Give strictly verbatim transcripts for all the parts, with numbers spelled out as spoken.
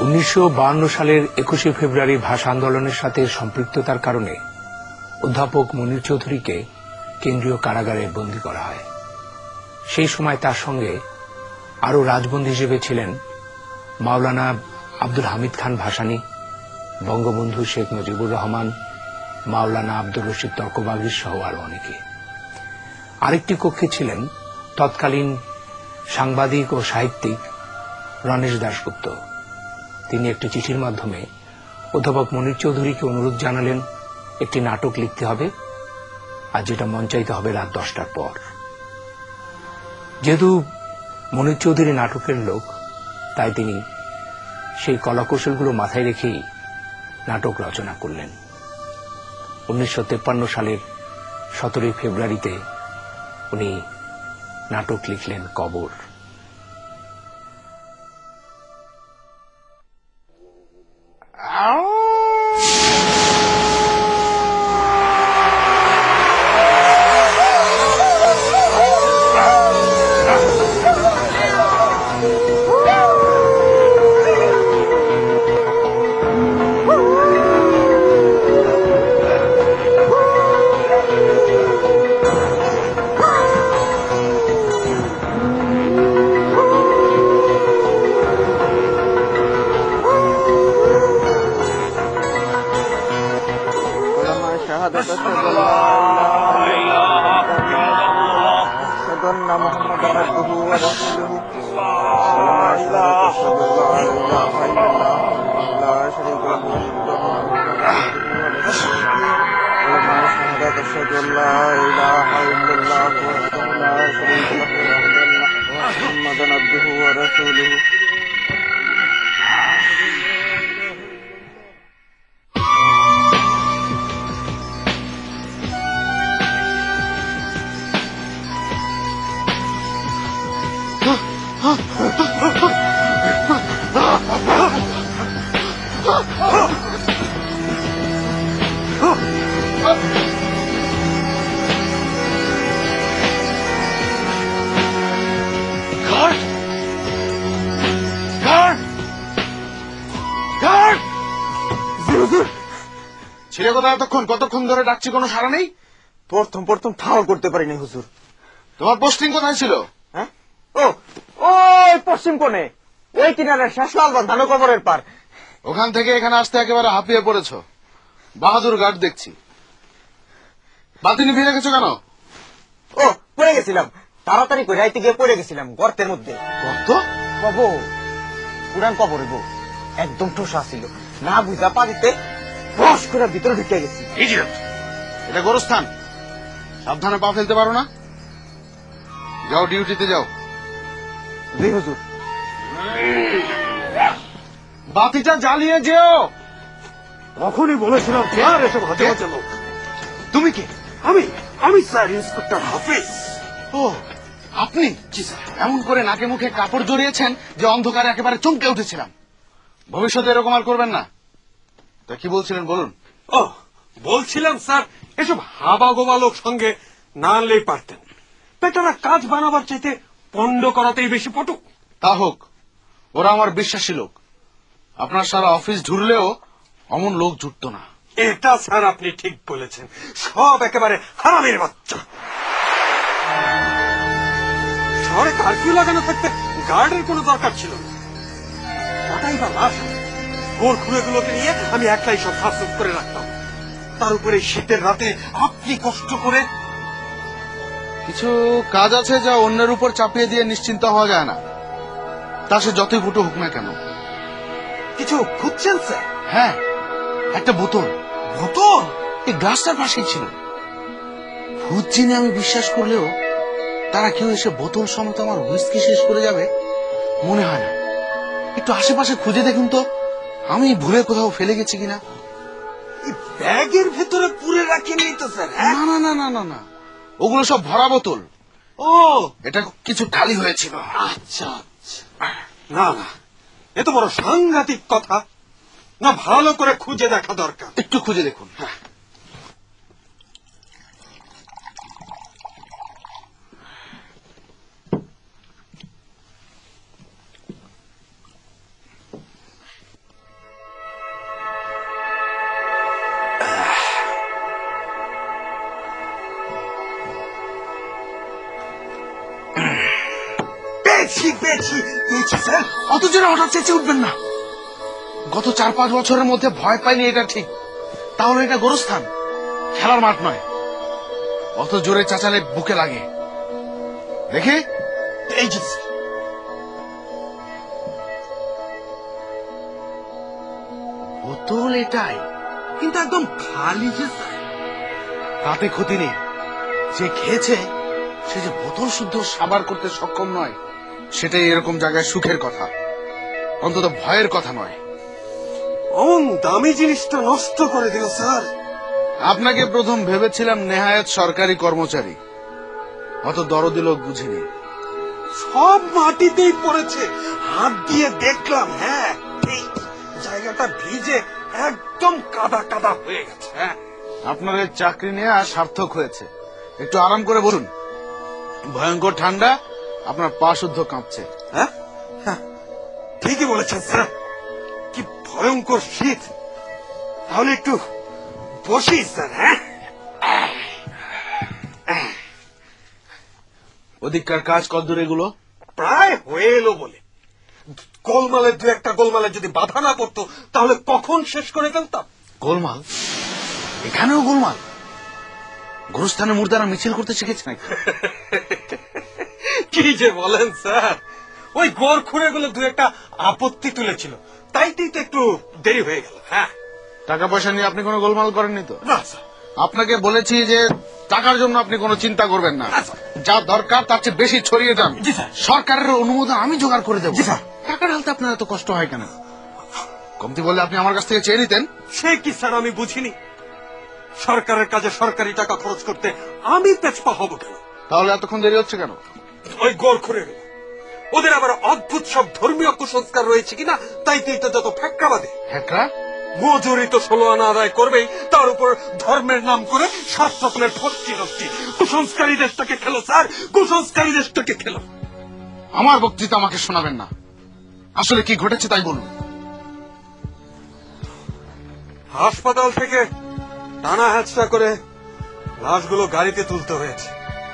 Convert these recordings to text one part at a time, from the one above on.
উনিশশো বাহান্ন সালের একুশে ফেব্রুয়ারি ভাষা আন্দোলনের সাথে সম্পৃক্ততার কারণে অধ্যাপক মনির চৌধুরীকে কেন্দ্রীয় কারাগারে বন্দী করা হয়। সেই সময় তার সঙ্গে আরও রাজবন্দী হিসেবে ছিলেন মাওলানা আব্দুল হামিদ খান ভাসানী, বঙ্গবন্ধু শেখ মুজিবুর রহমান, মাওলানা আব্দুর রশিদ তর্কবাগীশ সহ আরো অনেকে। আরেকটি কক্ষে ছিলেন তৎকালীন সাংবাদিক ও সাহিত্যিক রণেশ দাশগুপ্ত। তিনি একটি চিঠির মাধ্যমে অধ্যাপক মনির চৌধুরীকে অনুরোধ জানালেন একটি নাটক লিখতে হবে, আর যেটা মঞ্চায়িত হবে রাত দশটার পর। যেহেতু মনির চৌধুরী নাটকের লোক, তাই তিনি সেই কলাকৌশলগুলো মাথায় রেখেই নাটক রচনা করলেন। উনিশশো তেপ্পান্ন সালের সতেরোই ফেব্রুয়ারিতে উনি নাটক লিখলেন কবর। ছেলে কোথায় এতক্ষণ? কতক্ষণ ধরে ডাকছি, কোনো সাড়া নেই। প্রথম প্রথম ঠাওর করতে পারিনি হুজুর। তোমার পোস্টিং কোথায় ছিল? হ্যাঁ, ও ওই পশ্চিম কোণে, ওই কিনারে শেষলাল বাঁধানো কবরের পার। ওখান থেকে এখানে আসতে একেবারে হাঁপিয়ে পড়েছ। বাহাদুর গার্ড দেখছি। বাতিনি ফিরে গেছো কেন? ও পড়ে গেছিলাম, তাড়াতাড়ি করে আইতে গিয়ে পড়ে গেছিলাম গর্তের মধ্যে। গর্ত? বাবু পুরান কবরে গো, একদম ঠোসা ছিল না, বুঝা পানিতে বস করে ভিতরে ঢুকে গেছি। এটা গোরস্থান, সাবধানে পা ফেলতে পারো না। যাও, ডিউটিতে যাও। জি হুজুর। বাতিটা জ্বালিয়ে যেও। তখনই বলেছিলাম আর এসব হাতে হাতে লোক। তুমি কে? আমি আমি স্যার ইন্সপেক্টর হাফিজ। ও আপনি? জি স্যার। এমন করে নাকে মুখে কাপড় জড়িয়েছেন যে অন্ধকারে একেবারে চমকে উঠেছিলাম। ভবিষ্যতে এরকম আর করবেন না। তা কি বলছিলেন বলুন। ও বলছিলাম স্যার, এসব হাবা গোবা লোক সঙ্গে না আনলেই পারতেন। বেটারা কাজ বানাবার চাইতে পণ্ড করাতেই বেশি পটু। তা হোক, ওরা আমার বিশ্বাসী লোক। আপনার সারা অফিস ঢুরলেও অমন লোক জুটত না। এটা স্যার আপনি ঠিক বলেছেন, সব একেবারে হারামির বাচ্চা। শহরে কারফিউ লাগানো থাকতে গার্ডের কোনো দরকার ছিল না। কটাই বা লাশ, গোল খুঁড়েগুলোকে নিয়ে আমি একলাই সব সাফ করে রাখতাম। তার উপরে শীতের রাতে আপনি কষ্ট করে। কিছু কাজ আছে যা অন্যের উপর চাপিয়ে দিয়ে নিশ্চিন্ত হওয়া যায় না, তা সে যতই ফুটো হোক না কেন। কিছু খুঁজছেন স্যার? হ্যাঁ, একটা বোতল। বোতল? এই গ্লাসটার পাশেই ছিল। ভূত চিনে আমি বিশ্বাস করলেও তারা কেউ এসে বোতল সমেত আমার হুইস্কি শেষ করে যাবে মনে হয় না। একটু আশেপাশে খুঁজে দেখুন তো, আমি ভুলে কোথাও ফেলে গেছি কিনা। ব্যাগের ভেতরে পুরে রাখিনি তো স্যার? না না না না না না, ওগুলো সব ভরা বোতল। ও, এটা কিছু খালি হয়েছিল। আচ্ছা আচ্ছা। না না, এ তো বড় সাংঘাতিক কথা। না, ভালো করে খুঁজে দেখা দরকার। একটু খুঁজে দেখুন। হ্যাঁ। পেয়েছি পেয়েছি পেয়েছি স্যার। অত জোরে হঠাৎ চেঁচে উঠবেন না। গত চার পাঁচ বছরের মধ্যে ভয় পাইনি এটা ঠিক, তাহলে এটা গোরস্থান, খেলার মাঠ নয়। অত জোরে চাচালে বুকে লাগে। দেখে এই যে স্যার। বোতল এটাই, কিন্তু একদম খালি যে স্যার। তাতে ক্ষতি নেই। যে খেয়েছে সে যে বোতল শুদ্ধ সাবার করতে সক্ষম নয়, সেটাই এরকম জায়গায় সুখের কথা, অন্তত ভয়ের কথা নয়। অমন দামি জিনিসটা নষ্ট করে দিল স্যার। আপনাকে প্রথম ভেবেছিলাম নেহায়েত সরকারি কর্মচারী, অত দরদি লোক বুঝিনি। সব মাটিতেই পড়েছে, হাত দিয়ে দেখলাম। হ্যাঁ, এই জায়গাটা ভিজে একদম কাদা কাদা হয়ে গেছে। হ্যাঁ, আপনার এই চাকরি নেওয়া সার্থক হয়েছে। একটু আরাম করে বলুন। ভয়ঙ্কর ঠান্ডা, আপনার পা শুদ্ধ কাঁপছে। হ্যাঁ, হ্যাঁ, ঠিকই বলেছেন স্যার। কি ভয়ঙ্কর শীত। তাহলে একটু বসি স্যার। হ্যাঁ, ওদিককার কাজ কদ্দূর এগুলো? প্রায় হয়ে এলো বলে। গোলমালের দু একটা গোলমালে যদি বাধা না পড়তো তাহলে কখন শেষ করে ফেলতাম। গোলমাল? এখানেও গোলমাল? গোরস্থানে মুর্দারা মিছিল করতে শিখেছে নাকি? কি যে বলেন স্যার, ওই গোর খুঁড়ে গুলো দু একটা আপত্তি তুলেছিল, তাই তো একটু দেরি হয়ে গেল। হ্যাঁ, টাকা পয়সা নিয়ে আপনি কোনো গোলমাল করেননি তো? না স্যার। আপনাকে বলেছি যে টাকার জন্য আপনি কোনো চিন্তা করবেন না, আচ্ছা। যা দরকার তার চেয়ে বেশি ছড়িয়ে যান। জি স্যার। সরকারের অনুমোদন আমি জোগাড় করে দেবো। জি স্যার। টাকা ঢালতে আপনার এত কষ্ট হয় কেন? কমতি বললে আপনি আমার কাছ থেকে চেয়ে নিতেন। সে কি স্যার আমি বুঝিনি। সরকারের কাজে সরকারি টাকা খরচ করতে আমি পেছপা হব কেন? তাহলে এতক্ষণ দেরি হচ্ছে কেন? ওই গোর খুঁড়ে গেল, ওদের আবার অদ্ভুত সব ধর্মীয় কুসংস্কার রয়েছে কিনা, তাই তো যত ফ্যাক্কা বাদে। হ্যাঁ, মজুরি তো ষোলো আনা আদায় করবেই, তার উপর ধর্মের নাম করে সাত রকমের ফষ্টি নষ্টি। কুসংস্কারী দেশটাকে খেলো স্যার, কুসংস্কারী দেশটাকে খেলো। আমার বক্তৃতা আমাকে শোনাবেন না। আসলে কি ঘটেছে তাই বলুন। হাসপাতাল থেকে টানা হ্যাচড়া করে লাশগুলো গাড়িতে তুলতে হয়েছে।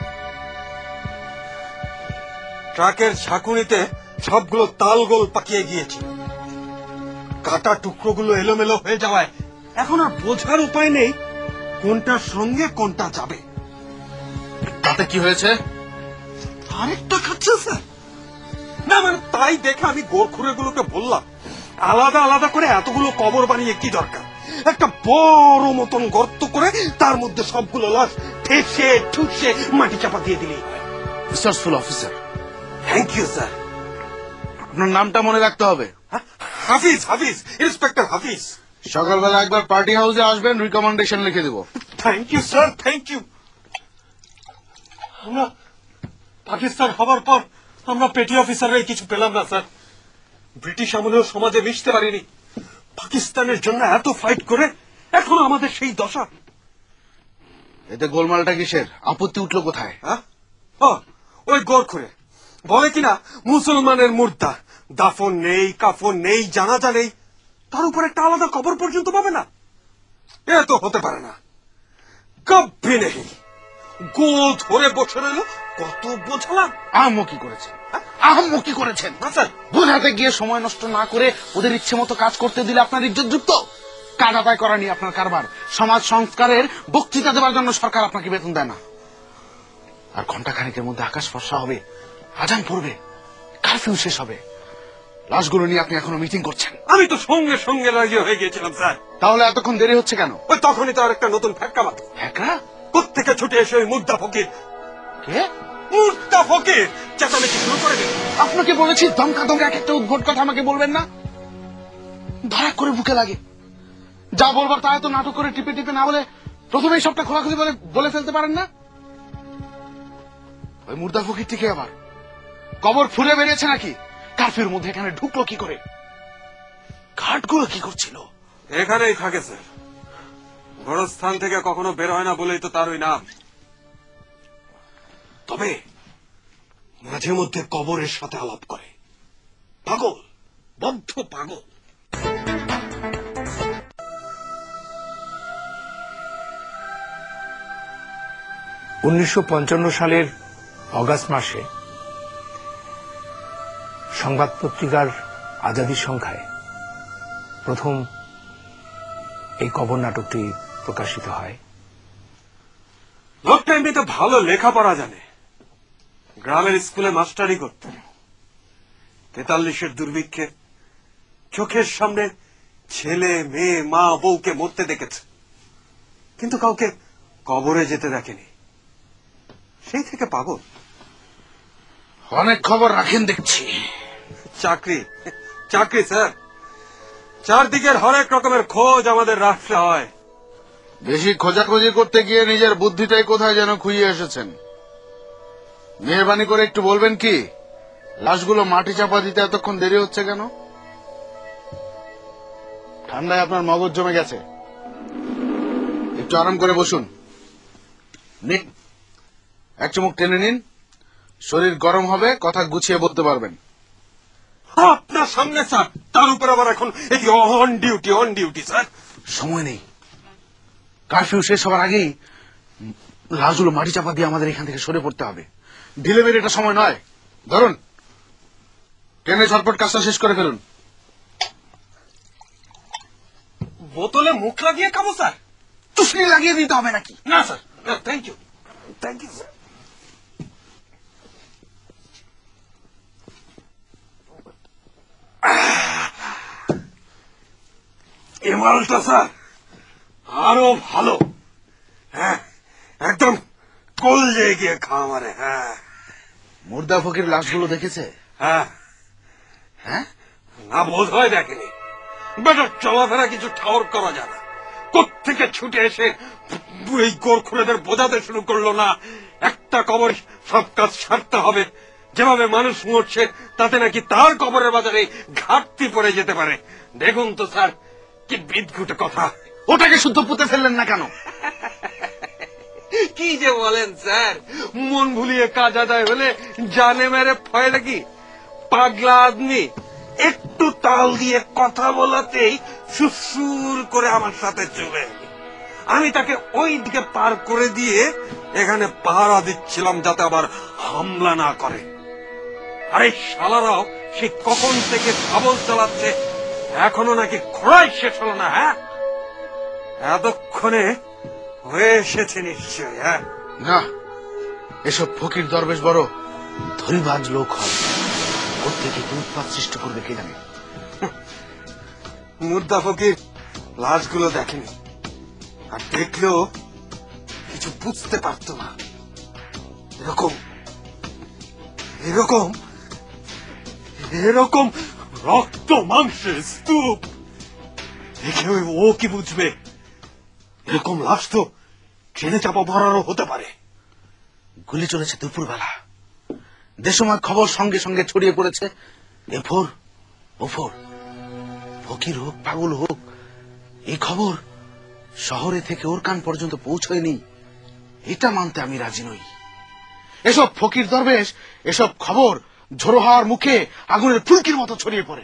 ট্রাকের ঝাঁকুনিতে সবগুলো তালগোল পাকিয়ে গিয়েছে। কাটা টুকরোগুলো এলোমেলো হয়ে যাওয়ায় এখন আর বোঝার উপায় নেই কোনটার সঙ্গে কোনটা যাবে। তাতে কি হয়েছে? আরেকটা খাচ্ছে স্যার। না মানে তাই দেখে আমি গোরখুরেগুলোকে বললাম, আলাদা আলাদা করে এতগুলো কবর বানিয়ে কি দরকার, একটা বড় মতন গর্ত করে তার মধ্যে সবগুলো লাশ ঠেসে ঠুসে মাটি চাপা দিয়ে দিলেই হয়। Researchful officer, thank you sir. আপনার নামটা মনে রাখতে হবে। হাফিজ, হাফিজ, ইন্সপেক্টর হাফিজ। সকালবেলা একবার পার্টি হাউসে আসবেন, রিকমেন্ডেশন লিখে দেব। Thank you sir, thank you. আমরা পাকিস্তান হবার পর আমরা পেটি অফিসাররাই কিছু পেলাম না স্যার। ব্রিটিশ আমলেও সমাজে মিশতে পারিনি। পাকিস্তানের জন্য এত ফাইট করে এখন আমাদের সেই দশা। এতে গোলমালটা কিসের? আপত্তি উঠলো কোথায়? হ্যাঁ, ও, ওই গোরখুরে বলে কিনা মুসলমানের মুর্দা, দাফন নেই, কাফন নেই, জানাজা নেই, তার উপর একটা আলাদা কবর পর্যন্ত পাবে না। এ তো হতে পারে না, কব্বি নেই। গো ধরে বসে রইল, কত বোঝালাম। আহম্ম কি করেছেন? আহম্ম কি করেছেন? না স্যার, বোঝাতে গিয়ে সময় নষ্ট না করে ওদের ইচ্ছে মতো কাজ করতে দিলে আপনার ইজ্জত যুক্ত। কাজ আদায় করা নিয়ে আপনার কারবার। সমাজ সংস্কারের বক্তৃতা দেওয়ার জন্য সরকার আপনাকে বেতন দেয় না। আর ঘন্টা খানিকের মধ্যে আকাশ ফর্সা হবে, আজান পড়বে, কারফিউ শেষ হবে, লাশগুলো নিয়ে আপনি এখনো মিটিং করছেন। আমি তো সঙ্গে সঙ্গে রাজি হয়ে গিয়েছিলাম স্যার। তাহলে এতক্ষণ দেরি হচ্ছে কেন? ওই তখনই তো আর একটা নতুন ফ্যাক্কা বাদ। হ্যাঁ, কোত্থেকে ছুটে এসে ওই মুর্দা ফকির, কে? মুর্দা ফকির চেঁচামেচি শুরু করে দিল। আপনাকে বলেছি দমকা দমকা এক একটা উদ্ভট কথা আমাকে বলবেন না। ধরা করে বুকে লাগে। যা বলবার তা তো নাটক করে টিপে টিপে না বলে প্রথমেই সবটা খোলাখুলি বলে বলে ফেলতে পারেন না? ওই মুর্দা ফকিরটিকে আবার কবর ফুলে বেরিয়েছে নাকি? কারফিউর মধ্যে এখানে ঢুকলো কি করে? ঘাটগুলো কি করছিল? এখানেই থাকে স্যার, গোরস্থান থেকে কখনো বের হয় না বলেই তো তার ওই নাম। তবে মাঝে মধ্যে কবরের সাথে আলাপ করে। পাগল, বদ্ধ পাগল। উনিশশো পঞ্চান্ন সালের অগাস্ট মাসে সংবাদ পত্রিকার আজাদির সংখ্যায় প্রথম এই কবর নাটকটি প্রকাশিত হয়। লোকটা এমনিতে ভালো লেখাপড়া জানে, গ্রামের স্কুলে মাস্টারি করতেন। তেতাল্লিশের দুর্ভিক্ষে চোখের সামনে ছেলে মেয়ে মা বউকে মরতে দেখেছে, কিন্তু কাউকে কবরে যেতে দেখেনি। সেই থেকে পাগল। অনেক খবর রাখেন দেখছি। চাকরি চাকরি স্যার, চারদিকের হরেক রকমের খোঁজ আমাদের রাখতে হয়। বেশি খোঁজাখুঁজি করতে গিয়ে নিজের বুদ্ধিটাই কোথায় যেন খুইয়ে এসেছেন। মেহরবানি করে একটু বলবেন কি, লাশগুলো মাটি চাপা দিতে এতক্ষণ দেরি হচ্ছে কেন? ঠান্ডায় আপনার মগজ জমে গেছে, একটু আরাম করে বসুন। নিন, এক চুমুক টেনে নিন, শরীর গরম হবে, কথা গুছিয়ে বলতে পারবেন। আপনার সামনে স্যার, তার উপর আবার এখন এই on duty on duty sir. সময় নেই, কারফিউ শেষ হওয়ার আগেই লাশগুলো মাটি চাপা দিয়ে আমাদের এখান থেকে সরে পড়তে হবে। ঢিলে মেরে এটা সময় নয়। ধরুন, ট্রেনে ঝটপট কাজটা শেষ করে ফেলুন। বোতলে মুখ লাগিয়ে খাবো স্যার? তুষনি লাগিয়ে দিতে হবে নাকি? না sir, thank you thank you sir. এ মালটা স্যার আরো ভালো। হ্যাঁ, একদম কলজে গিয়ে খাওয়া মারে। হ্যাঁ মুর্দা ফকির লাশগুলো দেখেছে? হ্যাঁ হ্যাঁ, না বোধ হয় দেখেনি। বেটার চলাফেরা কিছু ঠাওর করা যায় না। কোত্থেকে ছুটে এসে এই গোরখুরেদের বোঝাতে শুরু করলো না একটা কবর সব কাজ সারতে হবে। যেভাবে মানুষ মরছে তাতে নাকি তার কবরের বাজারে ঘাটতি পড়ে যেতে পারে। দেখুন তো স্যার, কি বিদঘুটে কথা। ওটাকে শুদ্ধ পুঁতে ফেললেন না কেন? কি যে বলেন স্যার, মন ভুলিয়ে কাজ আদায় হলে জানে মেরে ফয়টা কি? পাগলা আদমি একটু তাল দিয়ে কথা বলাতেই সুসুর করে আমার সাথে চলে এলো। আমি তাকে ওই দিকে পার করে দিয়ে এখানে পাহারা দিচ্ছিলাম যাতে আবার হামলা না করে। আরে শালারাও সে কখন থেকে সাবল চালাচ্ছে, এখনো নাকি খোঁড়াই শেষ হলো না। হ্যাঁ, এতক্ষণে হয়ে এসেছে নিশ্চয়। হ্যাঁ না, এসব ফকির দরবেশ বড় ধরিবাজ লোক হয়, কোত্থেকে কি উৎপাত সৃষ্টি করবে কে জানে। মুর্দা ফকির লাশগুলো দেখেনি, আর দেখলেও কিছু বুঝতে পারতো না। এরকম এরকম এরকম রক্ত মাংসের স্তূপ দেখে ও কি বুঝবে? এরকম লাশ তো ট্রেনে চাপা ভরারও হতে পারে। গুলি চলেছে দুপুরবেলা, দেশময় খবর সঙ্গে সঙ্গে ছড়িয়ে পড়েছে। এফোর ওফোর, ফকির হোক পাগল হোক, এই খবর শহরে থেকে ওর কান পর্যন্ত পৌঁছয়নি, এটা মানতে আমি রাজি নই। এসব ফকির দরবেশ, এসব খবর ঝোড়ো হওয়ার মুখে আগুনের ফুলকির মতো ছড়িয়ে পড়ে।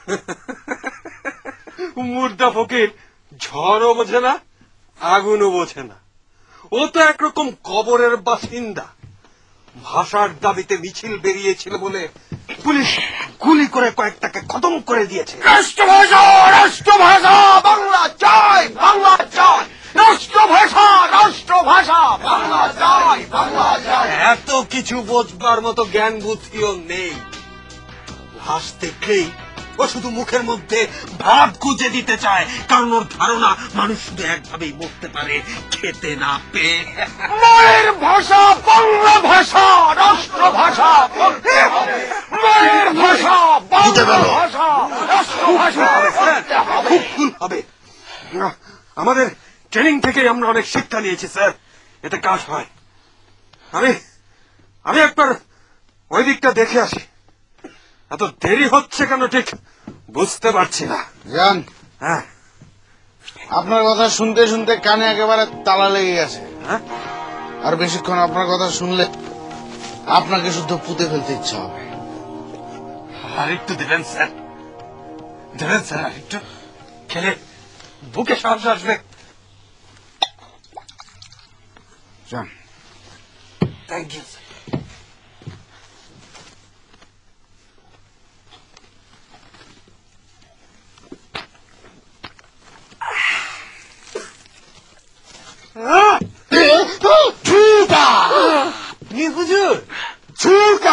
মুর্দা ফকির ঝড়ও বোঝে না, আগুনও বোঝে না। ও তো একরকম কবরের বাসিন্দা। ভাষার দাবিতে মিছিল বেরিয়েছিল বলে পুলিশ গুলি করে কয়েকটাকে খতম করে দিয়েছে। রাষ্ট্রভাষা, রাষ্ট্রভাষা, বাংলা চাই, বাংলা চাই, রাষ্ট্রভাষা, রাষ্ট্রভাষা, বাংলা চাই, বাংলা চাই। এত কিছু বোঝবার মতো জ্ঞান বুদ্ধিও নেই। লাশ দেখলেই ও শুধু মুখের মধ্যে ভাব গুজে দিতে চায়, কারণ ওর ধারণা মানুষ শুধু একভাবেই মরতে পারে, খেতে না পেয়ে। মায়ের ভাষা বাংলা ভাষা, রাষ্ট্রভাষা, মায়ের ভাষা বাংলা ভাষা, রাষ্ট্রভাষা। খুব ভুল হবে। আমাদের ট্রেনিং থেকে আমরা অনেক শিক্ষা নিয়েছি স্যার, এতে কাজ হয়। আমি আমি একবার ওই দিকটা দেখে আসি। এত দেরি হচ্ছে কেন ঠিক বুঝতে পারছি না। জান, হ্যাঁ আপনার কথা শুনতে শুনতে কানে একেবারে তালা লেগে গেছে। হ্যাঁ, আর বেশিক্ষণ আপনার কথা শুনলে আপনাকে শুদ্ধ পুঁতে ফেলতে ইচ্ছা হবে। আর একটু দেবেন স্যার, দেবেন স্যার, আর একটু খেলে বুকে সাহস আসবে। যান। Thank you sir.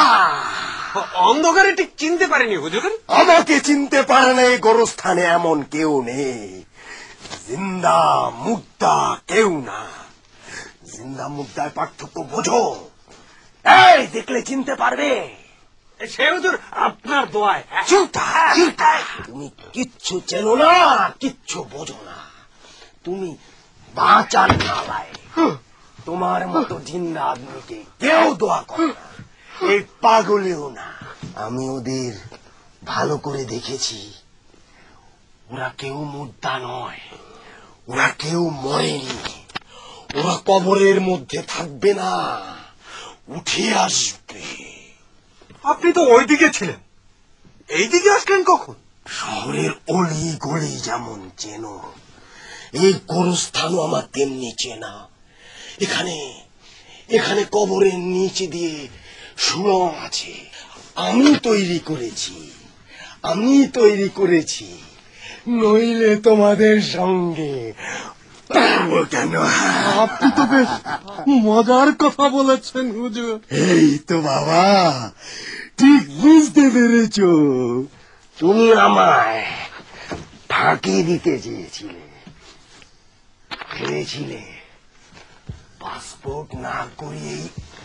অন্ধকারে ঠিক চিনতে পারিনি হুজুর। আমাকে চিনতে পারে না এই গোরস্থানে এমন কেউ নেই। জিন্দা মুর্দা কেউ না। জিন্দা মুর্দায় পার্থক্য বোঝো? এই দেখলে চিনতে পারবে? সে হুজুর আপনার দোয়ায়। চিন্তা চিন্তা তুমি কিচ্ছু চেনো না, কিচ্ছু বোঝো না। তুমি বাঁচার নালায়। তোমার মতো জিন্দা আদমিকে কেউ দোয়া করে না, এই পাগলেও না। আমি ওদের ভালো করে দেখেছি, ওরা কেউ মুর্দা নয়, ওরা কেউ মরেনি। ওরা কবরের মধ্যে থাকবে না, উঠে আসবে। আপনি তো ওইদিকে ছিলেন, এইদিকে আসলেন কখন? শহরের অলি গলি যেমন চেনো, এই গোরস্থানও আমার তেমনি চেনা। এখানে এখানে কবরের নিচে দিয়ে সুড়ঙ্গ আছে, আমি তৈরি করেছি, আমি তৈরি করেছি। নইলে তোমাদের সঙ্গে পারবো কেন? আপনি তো বেশ মজার কথা বলেছেন হুজুর। এই তো বাবা, ঠিক বুঝতে পেরেছ। তুমি আমায় ফাঁকি দিতে চেয়েছিলে, ভেবেছিলে পাসপোর্ট না করিয়েই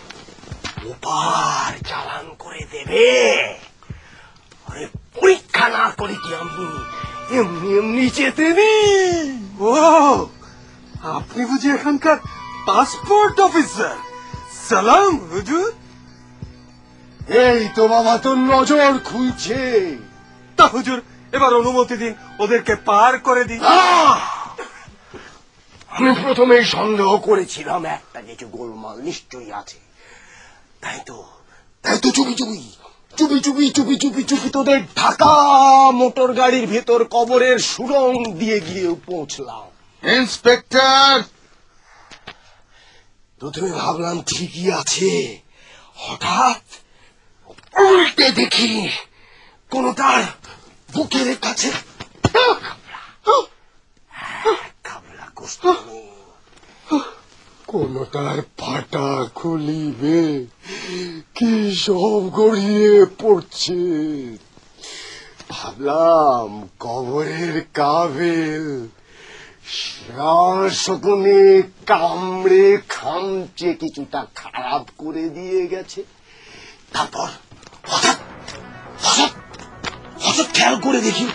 ওপার চালান করে দেবে। আরে পরীক্ষা না করে কি আমি এমনি এমনি যেতে দিই? ও, আপনি বুঝি এখানকার পাসপোর্ট অফিসার? সালাম হুজুর। এই তো বাবা, তোর নজর খুলছে। তা হুজুর এবার অনুমতি দিন, ওদেরকে পার করে দিন। আহ! আমি প্রথমেই সন্দেহ করেছিলাম একটা কিছু গোলমাল নিশ্চয়ই আছে। তাই তো তাই তো চুপি চুপি চুপি চুপি চুপি চুপি চুপি তোদের ঢাকা মোটর গাড়ির ভেতর কবরের সুড়ঙ্গ দিয়ে গিয়ে পৌঁছলাম। ইন্সপেক্টর, প্রথমে ভাবলাম ঠিকই আছে, হঠাৎ উল্টে দেখি কোনটার বুকের কাছে কাবলা কষ্ট নেই, কোনটার ফাটা খুলিবে, কি সব গড়িয়ে পড়ছে। ভাবলাম কবরের কাবেল শ্রাল শকুনে কামড়ে খামচে কিছুটা খারাপ করে দিয়ে গেছে। তারপর হঠাৎ হঠাৎ হঠাৎ খেয়াল করে দেখি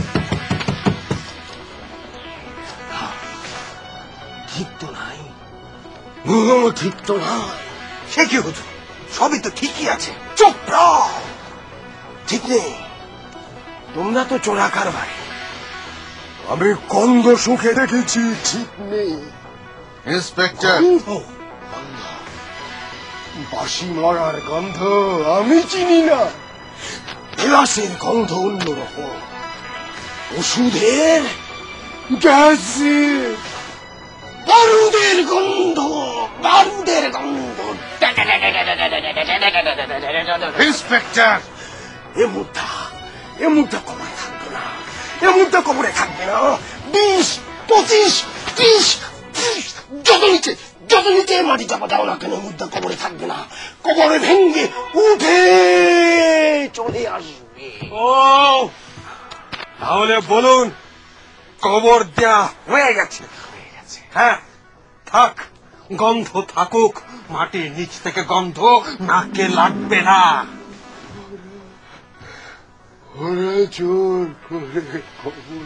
ঠিক তো নাই, ও, ঠিক তো নাই। সে কি হুজুর, সবই তো ঠিকই আছে। চুপ রও, ঠিক নেই। তোমরা তো চোরা কারবারি, আমি গন্ধ সুখে দেখেছি, ঠিক নেই। ইন্সপেক্টর, গন্ধ, গন্ধ, বাসি মরার গন্ধ আমি চিনি না। গ্লাসের গন্ধ অন্যরকম, ওষুধের, গ্যাসের, বারুদের গন্ধ, বারুদের গন্ধ। ইন্সপেক্টর, এ মুদ্রা এ মুদ্রা কবরে থাকবে না, এ মুদ্রা কবরে থাকবে না। বিশ পঁচিশ ত্রিশ ত্রিশ যত নিচে যত নিচে মাটি চাপা দাও না কেন, মুদ্রা কবরে থাকবে না। কবরে ভেঙ্গে উঠে চলে আসবে। ও, তাহলে বলুন কবর দেয়া হয়ে গেছে? হয়ে গেছে। হ্যাঁ, থাক, গন্ধ থাকুক, মাটির নিচ থেকে গন্ধ নাকে লাগবে না। ওরা জোর করে খবর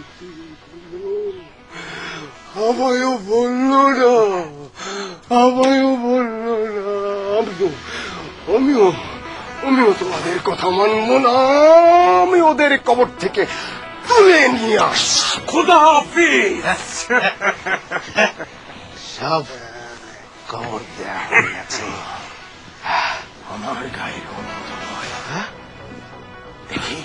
আমায়ও বললো না, আমায়ও বললো না। আমিও আমিও আমিও তোমাদের কথা মানবো না, আমি ওদের কবর থেকে তুলে নিয়ে আস। খোদা হাফিজ। সব কবর দেয়া হয়ে গেছে, আমার গায়ের গন্ধ নয়। হ্যাঁ, দেখি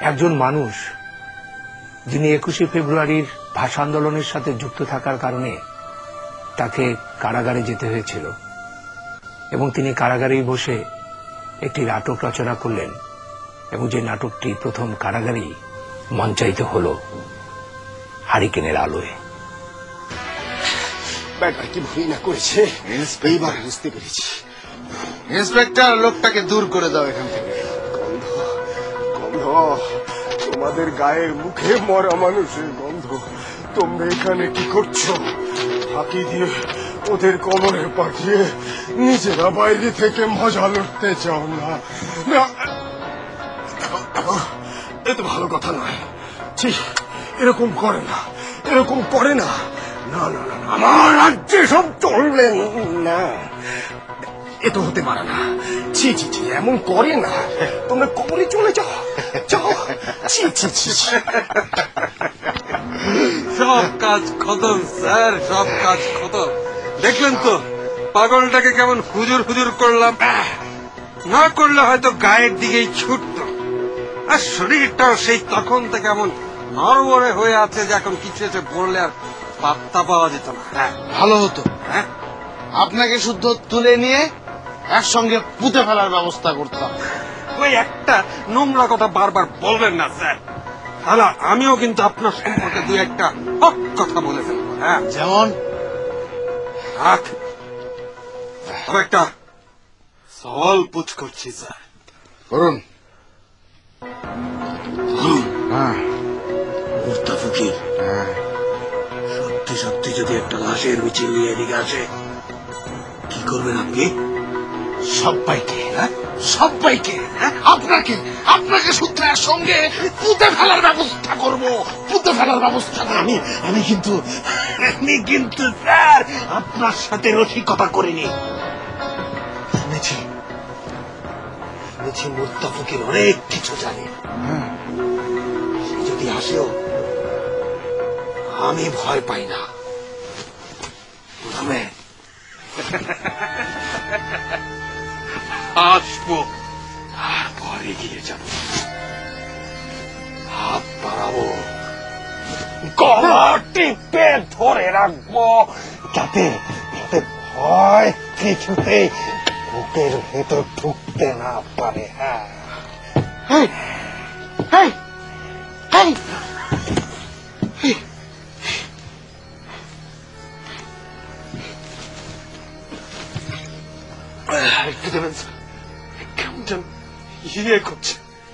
একজন মানুষ যিনি একুশে ফেব্রুয়ারির ভাষা আন্দোলনের সাথে যুক্ত থাকার কারণে তাকে কারাগারে যেতে হয়েছিল এবং তিনি কারাগারেই বসে একটি নাটক রচনা করলেন এবং যে নাটকটি প্রথম কারাগারেই মঞ্চায়িত হল হারিকেনের আলোয়। ব্যাটা কি ভুল না করেছে এইবার বুঝতে পেরেছি। ইন্সপেক্টর, লোকটাকে দূর করে দাও এখান থেকে। গন্ধ গন্ধ তোমাদের গায়ের মুখে মরা মানুষের গন্ধ। তোমরা এখানে কি করছো? ফাঁকি দিয়ে ওদের কবরে পাঠিয়ে নিজেরা বাইরে থেকে মজা লুটতে চাও না? না, এ তো ভালো কথা নয়। ছি, এরকম করে না, এরকম করে না। না না না, আমার রাজ্যে সব চলবে না, এ তো হতে পারে না। ছি ছি ছি, এমন করে না। তোমরা কবরে চলে যাও, যাও। ছি ছি ছি। সব কাজ খতম স্যার, সব কাজ খতম। দেখলেন তো পাগলটাকে কেমন হুজুর হুজুর করলাম? না করলে হয়তো গায়ের দিকেই ছুটতো। আর শরীরটাও সেই তখন থেকে এমন নড়বড়ে হয়ে আছে যে এখন কিছু এসে বললে আর পাত্তা পাওয়া যেত না। হ্যাঁ ভালো হতো হ্যাঁ, আপনাকে শুদ্ধ তুলে নিয়ে একসঙ্গে পুঁতে ফেলার ব্যবস্থা করতাম। ওই একটা নোংরা কথা বারবার বলবেন না স্যার, তাহলে আমিও কিন্তু আপনার সম্পর্কে দু একটা হক কথা বলে ফেলবো। হ্যাঁ যেমন থাক, তবে একটা সওয়াল পুছ করছি স্যার। করুন। হ্যাঁ মুর্তা ফকির, হ্যাঁ, সত্যি সত্যি যদি একটা লাশের মিছিল নিয়ে এদিকে আসে, কি করবেন আপনি? সবাইকে, হ্যাঁ সবাইকে, হ্যাঁ আপনাকে আপনাকে সূত্রের সঙ্গে পুঁতে ফেলার ব্যবস্থা করব, পুঁতে ফেলার ব্যবস্থা করব। আমি আমি কিন্তু আমি কিন্তু স্যার আপনার সাথে রসিকতা করিনি। শুনেছি শুনেছি মুর্তা ফকির অনেক কিছু জানে। সে যদি আসেও আমি ভয় পাই না। বুঝবে? আসবো, তারপরে গিয়ে যাব, হাত বাড়াবো, গলা টিপে ধরে রাখবো, যাতে যাতে ভয় কিছুতে বুকের ভেতর ঢুকতে না পারে। হ্যাঁ, এই, এই, এই, এই, একটু দেবেন স্যার, কেমন যেন ইয়ে করছে।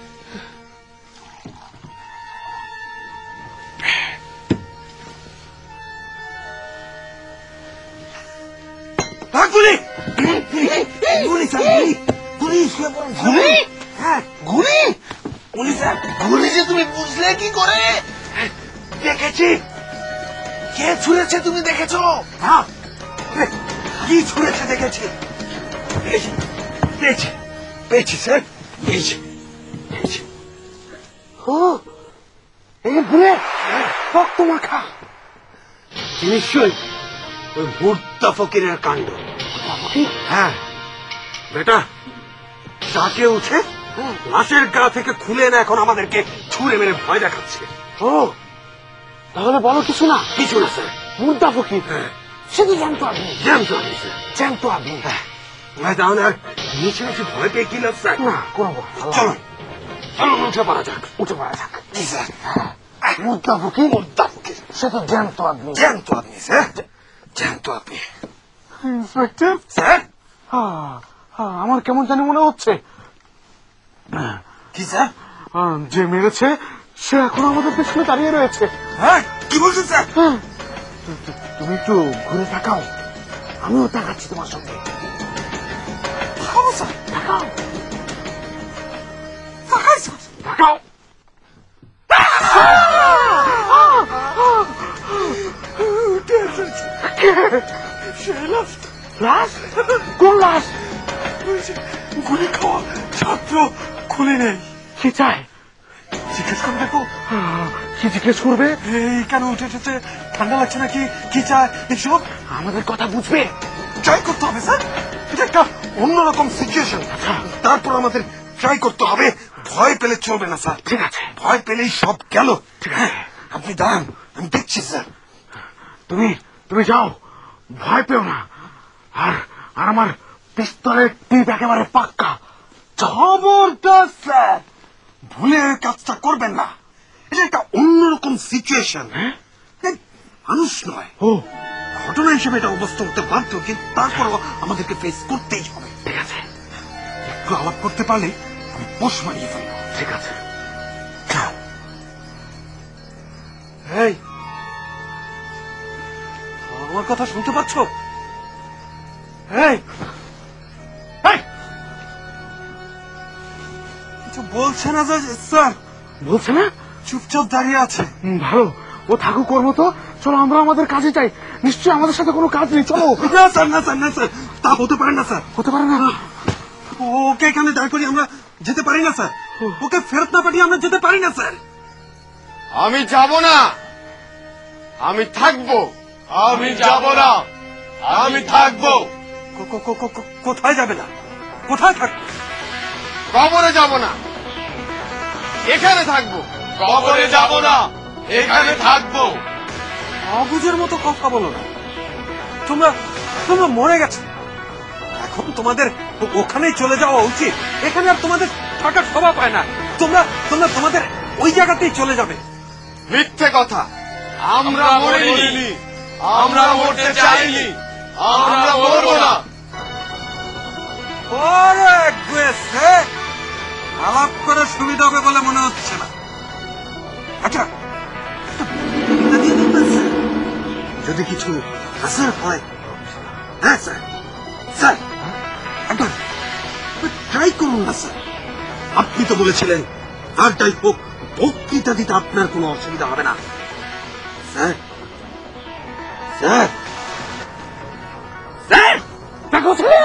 গুলি গুলি স্যার, গুলি গুলি গুলি হ্যাঁ গুলি গুলি স্যার। গুলি যে তুমি বুঝলে কি করে? দেখেছি। কে ছুঁড়েছে তুমি দেখেছো? হ্যাঁ, কি ছুঁড়েছে দেখেছি। পেয়েছি পেয়েছি পেয়েছি স্যার, পেয়েছি পেয়েছি। ও, এই ভুলে রক্ত মাখা। নিশ্চয়ই ওই মুর্তা ফকিরের কাণ্ড। হ্যাঁ বেটা, তাকে উঠে লাশের গা থেকে খুলে না এখন আমাদেরকে ছুঁড়ে মেরে ভয় দেখাচ্ছে। ও, তাহলে বলো কিছু না। কিছু না স্যার। মুর্দা ফকির, হ্যাঁ, সে তো জানতো আপনি, জ্যান্ত আপনি স্যার। জানতো আপনি। হ্যাঁ, তাহলে আর নিচে নিচে ভয় পেয়ে কি লাভ স্যার? না করবো, চলো চলো উঠে পড়া যাক। উঠে পড়া যাক। জি স্যার। মুর্দা ফকির, মুর্তা ফকির, সে তো জানতো আপনি। জ্যান্ত আপনি স্যার, জ্যান্ত আপনি। ইন্সপেক্টর, স্যার আমার কেমন জানি মনে হচ্ছে কি স্যার? আহ, যে মেরেছে সে এখন আমাদের পেছনে দাঁড়িয়ে রয়েছে। হ্যাঁ, কি বলছেন স্যার? তুমি একটু ঘুরে তাকাও, আমিও তাকাচ্ছি তোমার সঙ্গে। তাকাবো স্যার, তাকাও, তাকাই স্যার। তাকাও। উঠে এসেছে সেই লাশটা। লাশ? কোন লাশ? ওই যে গুলি খাওয়া ছাত্র খুলে নেই। কি চায়? জিজ্ঞেস করে দেখো। আহ, কি জিজ্ঞেস করবে? এই কেন উঠে এসেছে, ঠান্ডা লাগছে নাকি, কি চায়, এসব আমাদের কথা বুঝবে। ট্রাই করতে হবে স্যার। এটা একটা অন্যরকম সিচুয়েশন। তারপর আমাদের ট্রাই করতে হবে, ভয় পেলে চলবে না স্যার। ঠিক আছে। ভয় পেলেই সব গেল। হ্যাঁ, আপনি দাঁড়ান, আমি দেখছি স্যার। তুমি তুমি যাও, ভয় পেও না। আর আর আমার পিস্তলের টিপ একেবারে পাক্কা। খবরদার স্যার, ভুলে এই কাজটা করবেন না। এটা একটা অন্যরকম সিচুয়েশন। মানুষ নয়, ও ঘটনা হিসেবে এটা অবস্থা হতে বাধ্য, কিন্তু তারপরও আমাদেরকে ফেস করতেই হবে। ঠিক আছে, একটু আলাপ করতে পারলে আমি পোষ মারিয়ে ফেলবো। ঠিক আছে। যাও। এই, আমার কথা শুনতে পাচ্ছ? এই, এই, কিছু বলছে না যে স্যার? বলছে না? চুপচাপ দাঁড়িয়ে আছে। হুম, ভালো। ও থাকুক ওর মতো। চলো, আমরা আমাদের কাজে যাই। নিশ্চয়ই আমাদের সাথে কোনো কাজ নেই। চলো। না স্যার, না স্যার, না স্যার, তা হতে পারে না স্যার। হতে পারে না? ওকে এখানে দাঁড় করিয়ে আমরা যেতে পারি না স্যার। ওকে ফেরত না পাঠিয়ে আমরা যেতে পারি না স্যার। আমি যাব না, আমি থাকবো। আমি যাব না, আমি থাকবো। কো- কো- কো- কো- কোথায় যাবে না? কোথায় থাকবে? কবরে যাব না, এখানে থাকবো। কবরে যাব না, এখানে থাকবো। অবুঝের মতো কথা বলো না। তোমরা তোমরা মরে গেছো, এখন তোমাদের ও- ওখানেই চলে যাওয়া উচিত। এখানে আর তোমাদের থাকার শোভা পায় না। তোমরা তোমরা তোমাদের ওই জায়গাতেই চলে যাবে। মিথ্যে কথা, আমরা মরিনি, আমরা মরতে চাইনি, আমরা মরবো না। ওরে গুয়েছে, আলাপ করে সুবিধা হবে বলে মনে হচ্ছে না। আচ্ছা, একটা বুদ্ধি দিয়ে দিবেন স্যার? যদি কিছু আসর হয়। হ্যাঁ স্যার, স্যার একবার ট্রাই করুন না স্যার। আপনি তো বলেছিলেন আর যাই হোক বক্তৃতা দিতে আপনার কোনো অসুবিধা হবে না। স্যার, স্যার, স্যার, দেখো ছেলে,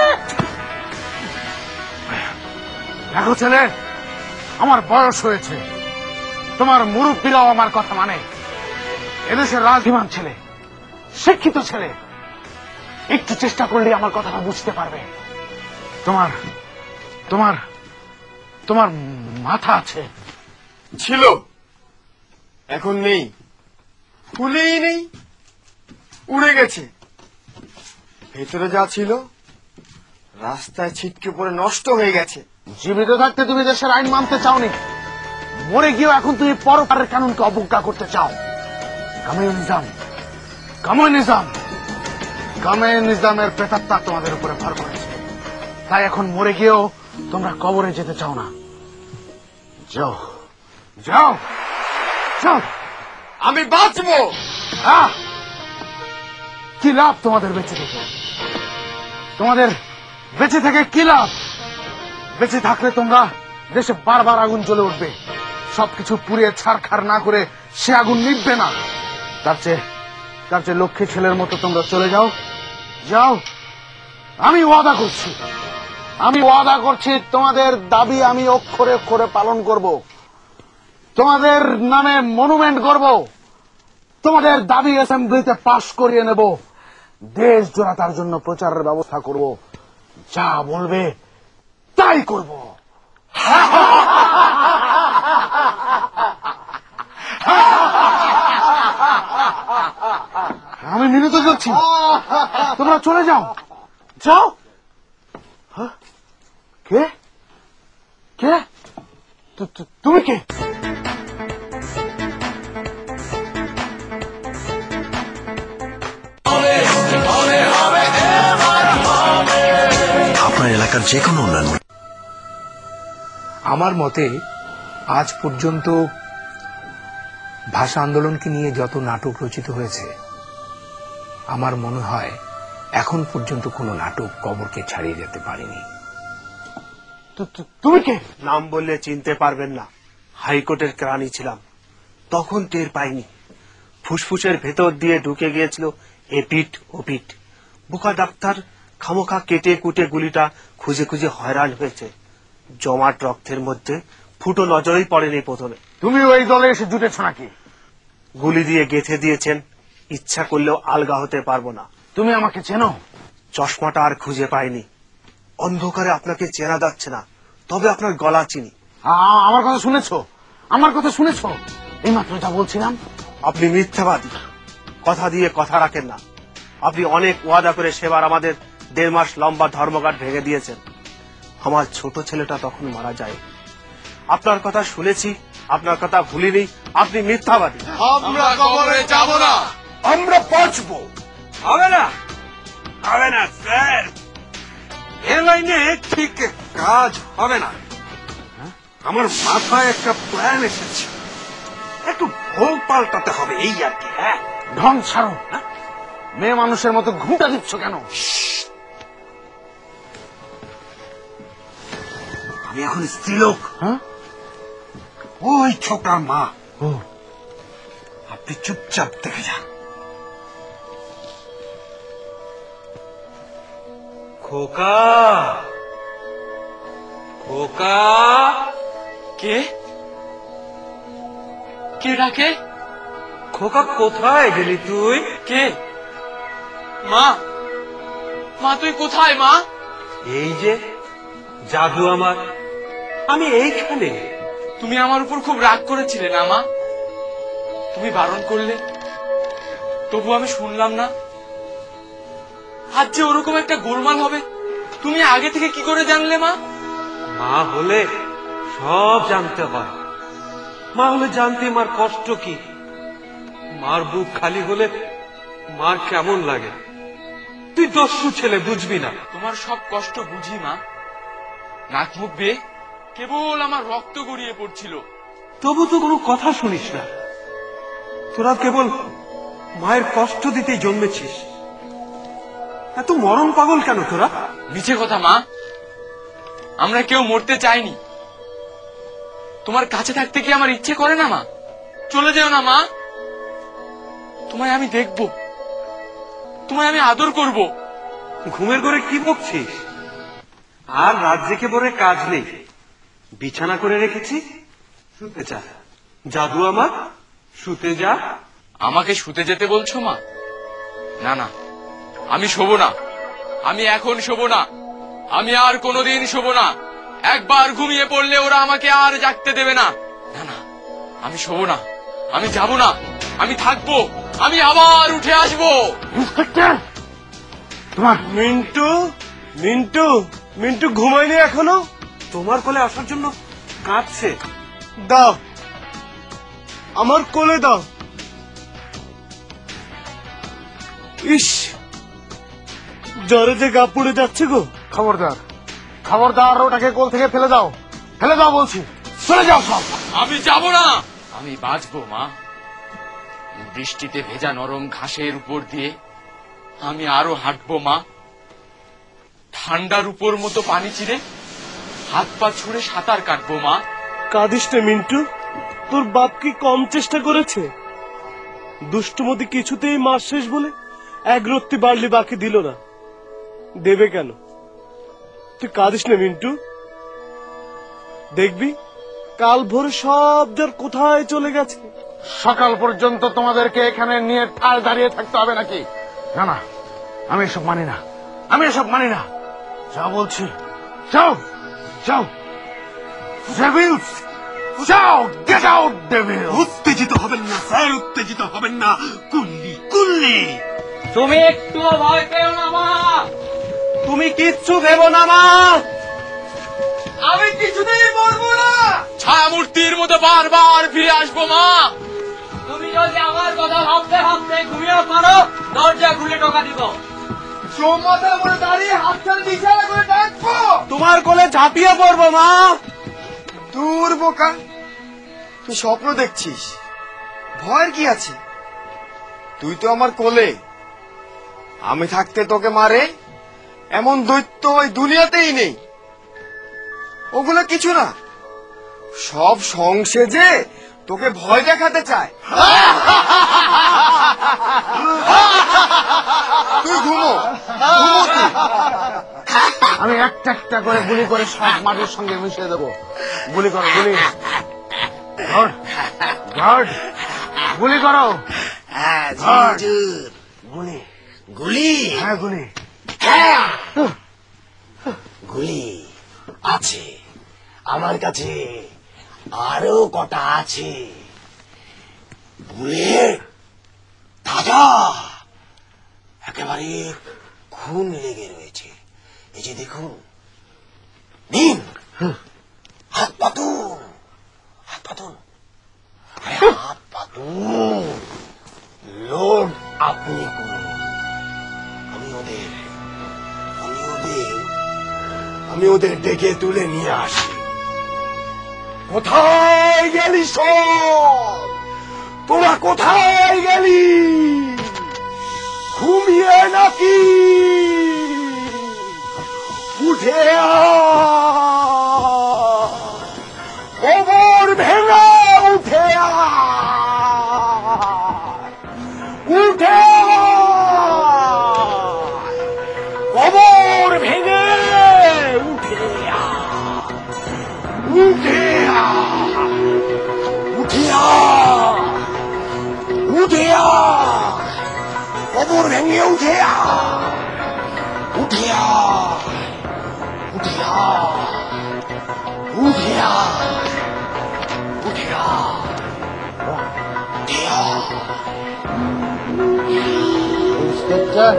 দেখো ছেলে, আমার বয়স হয়েছে। তোমার মুরব্বীরাও আমার কথা মানে। এদেশের রাজধীমান ছেলে, শিক্ষিত ছেলে, একটু চেষ্টা করলে আমার কথাটা বুঝতে পারবে। তোমার তোমার তোমার মাথা আছে। ছিল, এখন নেই, ফুলেই নেই, উড়ে গেছে। ভেতরে যা ছিল রাস্তায় ছিটকে পড়ে নষ্ট হয়ে গেছে। জীবিত থাকতে তুমি দেশের আইন মানতে চাওনি, মরে গিয়েও এখন তুমি পরপারের কানুনকে অবজ্ঞা করতে চাও। কমিউনিজম, কমিউনিজম, কমিউনিজমের প্রেতাত্মা তোমাদের উপরে ভর করেছে। তাই এখন মরে গিয়েও তোমরা কবরে যেতে চাও না। যাও, যাও, যাও। আমি বাঁচবো। আহ! কি লাভ তোমাদের বেঁচে থেকে? তোমাদের বেঁচে থেকে কি লাভ? বেঁচে থাকলে তোমরা দেশে বারবার আগুন জ্বলে উঠবে, সবকিছু পুড়িয়ে ছারখার না করে সে আগুন নিভবে না। তার চেয়ে তার চেয়ে লক্ষ্মী ছেলের মতো তোমরা চলে যাও, যাও। আমি ওয়াদা করছি, আমি ওয়াদা করছি তোমাদের দাবি আমি অক্ষরে অক্ষরে পালন করব। তোমাদের নামে মনুমেন্ট করব, তোমাদের দাবি অ্যাসেম্বলিতে পাশ করিয়ে নেব, দেশ জোড়া তার জন্য প্রচারের ব্যবস্থা করব। যা বলবে তাই করব। আমি মিলিত করছি, তোমরা চলে যাও, যাও। হ্যাঁ? কে কে তু- তু- তুমি কে? আপনার এলাকার যে কোনো উন্নয়ন। আমার মতে আজ পর্যন্ত ভাষা আন্দোলনকে নিয়ে যত নাটক রচিত হয়েছে, আমার মনে হয় এখন পর্যন্ত কোনো নাটক কবরকে ছাড়িয়ে যেতে পারেনি। তু- তু- তুমি কে? নাম বললে চিনতে পারবেন না। হাইকোর্টের কেরানি ছিলাম, তখন টের পাইনি। ফুসফুসের ভেতর দিয়ে ঢুকে গিয়েছিল এপিট ওপিট। বোকা ডাক্তার খামোখা কেটে কুটে গুলিটা খুঁজে খুঁজে হয়রান হয়েছে। জমাট রক্তের মধ্যে ফুটো নজরেই পড়েনি প্রথমে। তুমি ওই দলে এসে জুটেছ নাকি? গুলি দিয়ে গেঁথে দিয়েছেন, ইচ্ছা করলেও আলগা হতে পারবো না। তুমি আমাকে চেনো? চশমাটা আর খুঁজে পাইনি। অন্ধকারে আপনাকে চেনা যাচ্ছে না, তবে আপনার গলা চিনি। আ- আমার কথা শুনেছো? আমার কথা শুনেছ? এইমাত্র যা বলছিলাম। আপনি মিথ্যাবাদী, কথা দিয়ে কথা রাখেন না। আপনি অনেক ওয়াদা করে সেবার আমাদের দেড় মাস লম্বা ধর্মঘট ভেঙে দিয়েছেন। আমার ছোট ছেলেটা তখন মারা যায়। আপনার কথা শুনেছি, আপনার কথা ভুলিনি। আপনি মিথ্যাবাদী। আমরা কবরে যাব না, আমরা বাঁচবো। হবে না, হবে না স্যার, এ লাইনে ঠিক কাজ হবে না। আমার মাথায় একটা প্ল্যান এসেছে, একটু ভোল পাল্টাতে হবে এই আর কি। হ্যাঁ, ঢং ছাড়ো। মেয়ে মানুষের মতো ঘুমটা দিচ্ছ কেন? আমি এখন স্ত্রীলোক, হ্যাঁ? ওই ছোকরার মা। আপনি চুপচাপ দেখে যান। খোকা, খোকা। কে কে ডাকে? খোকা কোথায় গেলি তুই? কে? মা, মা তুই কোথায় মা? এই যে জাদু আমার, আমি এইখানে। তুমি আমার উপর খুব রাগ করেছিলে না মা? তুমি বারণ করলে, তবু আমি শুনলাম না। আজ যে ওরকম একটা গোলমাল হবে তুমি আগে থেকে কি করে জানলে মা? মা হলে সব জানতে হয়। মা হলে জানতে মার কষ্ট কি, মার বুক খালি হলে মার কেমন লাগে। তুই দস্যু ছেলে, বুঝবি না। তোমার সব কষ্ট বুঝি মা। নাক মুখ বেয়ে কেবল আমার রক্ত গড়িয়ে পড়ছিল। তবু তো কোনো কথা শুনিস না। তোরা কেবল মায়ের কষ্ট দিতেই জন্মেছিস। এত মরণ পাগল কেন তোরা? মিছে কথা মা, আমরা কেউ মরতে চাইনি। তোমার কাছে থাকতে কি আমার ইচ্ছে করে না মা? চলে যেও না মা, তোমায় আমি দেখব, তোমায় আমি আদর করব। ঘুমের ঘরে কি বকছিস? আর রাত জেগে পড়ে কাজ নেই, বিছানা করে রেখেছি, শুতে যা। জাদু আমার, শুতে যা। আমাকে শুতে যেতে বলছো মা? না না, আমি শোবো না, আমি এখন শোবো না, আমি আর কোনোদিন শোবো না। একবার ঘুমিয়ে পড়লে ওরা আমাকে আর জাগতে দেবে না। না না, আমি শোবো না, আমি যাব না, আমি থাকবো, আমি আবার উঠে আসবো। ইন্সপেক্টর, তোমার মিন্টু, মিন্টু, মিন্টু ঘুমায়নি এখনো? তোমার কোলে আসার জন্য কাঁদছে। দাও, আমার কোলে দাও। ইস, জ্বরে যে গা পুড়ে যাচ্ছে গো। খবরদার, খবরদার, ওটাকে কোল থেকে ফেলে দাও, ফেলে দাও বলছি। চলে যাও সব। আমি যাব না, আমি বাঁচবো মা। বৃষ্টিতে ভেজা নরম ঘাসের উপর দিয়ে আমি আরো হাঁটবো মা। ঠান্ডার উপর মতো পানি চিরে হাত পা ছুঁড়ে সাঁতার কাটবো মা। কাঁদিস না মিন্টু, তোর বাপ কি কম চেষ্টা করেছে? দুষ্টুমতি কিছুতেই মাস শেষ বলে এক রত্তি বাড়লি বাকি দিল না। দেবে কেন? তুই কাঁদিস না মিন্টু, দেখবি কাল ভোরে সব জ্বর কোথায় চলে গেছে। সকাল পর্যন্ত তোমাদেরকে এখানে নিয়ে ঠাল দাঁড়িয়ে থাকতে হবে নাকি? না না, আমি এসব মানি না, আমি এসব মানি না। যা বলছি, যাও, যাও। ডেভিলস, যাও, গেট আউট ডেভিল। উত্তেজিত হবেন না স্যার, উত্তেজিত হবেন না। কুল্লি, কুল্লি। তুমি একটু ভয় পেও না মা, তুমি কিচ্ছু ভেবো না মা। আমি কিছুতেই মরবো না। ছায়ামূর্তির মতো বারবার ফিরে আসবো মা। তুমি যদি আমার কথা ভাবতে ভাবতে ঘুমিয়ে পারো, দরজা খুলে টোকা দিব। চৌমাথার উপরে দাঁড়িয়ে হাতছাড়া ইশারা করে ডাকবো। তোমার কোলে ঝাঁপিয়ে পড়বো মা। দূর বোকা, তুই স্বপ্ন দেখছিস, ভয়ের কি আছে? তুই তো আমার কোলে, আমি থাকতে তোকে মারে এমন দৈত্য ওই দুনিয়াতেই নেই। ওগুলো কিছু না, সব সংসেজে তোকে ভয় দেখাতে চায়। তুই ঘুমো, ঘুমো তুই। আমি একটা একটা করে গুলি করে সব মাটির সঙ্গে মিশিয়ে দেবো। গুলি করো, গুলি। গার্ড, গার্ড, গুলি করো। গার্ড, গুলি, গুলি, হ্যাঁ গুলি। গুলি আছে আমার কাছে, আরো কটা আছে, বুলেট তাজা, একেবারে খুন লেগে রয়েছে। এই যে দেখুন, নিন, হাত পাতুন, হাত পাতুন, আরে হাত পাতুন, লোড আপনি করুন। আমি ওদের আমি ওদের আমি ওদের ডেকে তুলে নিয়ে আসি। কোথায় গেলি সব? তোরা কোথায় গেলি? ঘুমিয়ে নাকি? উঠে আয়, কবর ভেঙে উঠে আয়, উঠে আয়, কবর ভেঙে উঠে আয়, উঠে আয়, উঠে আয়, উঠে আয়, কবর ভেঙে উঠে আয়, উঠে আয়, উঠে আয়, উঠে আয়, উঠে আয়, উঠে আয়। ইন্সপেক্টর,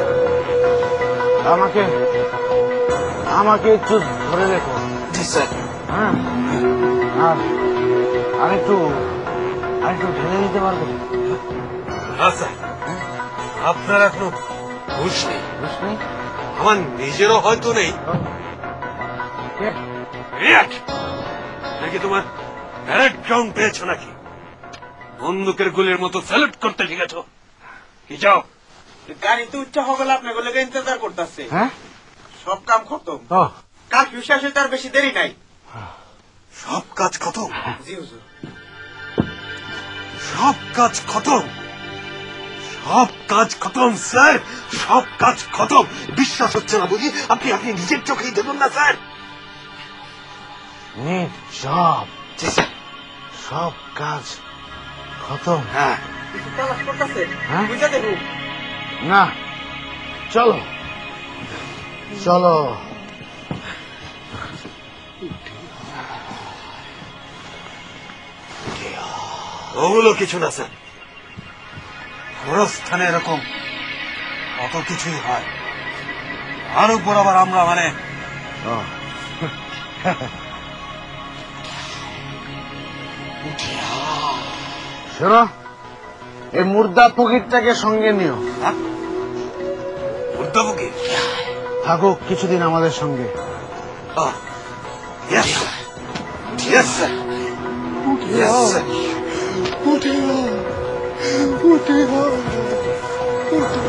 আমাকে আমাকে একটু ধরে রেখো। জি স্যার। হ্যাঁ, আর আরেকটু আরেকটু ঢেলে দিতে পারবো? না স্যার, আপনার এখনো হুঁশ নেই। বুঝ নেই? আমার নিজেরও হয়তো নেই। কে? রিয়াক, নাকি তোমার প্যারেড গ্রাউন্ড পেয়েছো নাকি? বন্দুকের গুলির মতো স্যালুট করতে শিখেছো? কি চাও? গাড়িতে উচ্চ হগলে আপনাকে লেগে ইন্তজার করতেছে। হ্যাঁ, সব কাম খতম। ও কারফিউ শেষে তার বেশি দেরি নাই। সব কাজ খতম? জি হুজুর। সব কাজ খতম? সব কাজ খতম স্যার, সব কাজ খতম। বিশ্বাস হচ্ছে না বুঝি? আপনি আপনি নিজের চোখেই দেখুন না স্যার। নিট সব সব কাজ খতম। হ্যাঁ, কিছু তালাশ করতেছে। হ্যাঁ? বুঝা দেখুন। না, চলো চলো। ওগুলো কিছু না স্যার। গোরস্থানে এরকম কত কিছুই হয়, আর উপর আবার আমরা মানে শোনো, এই মুর্দা ফকিরটাকে সঙ্গে নিও। মুর্দাবুকি। থাকুক কিছুদিন আমাদের সঙ্গে। Yes yes sir, yes sir. উঠে উঠে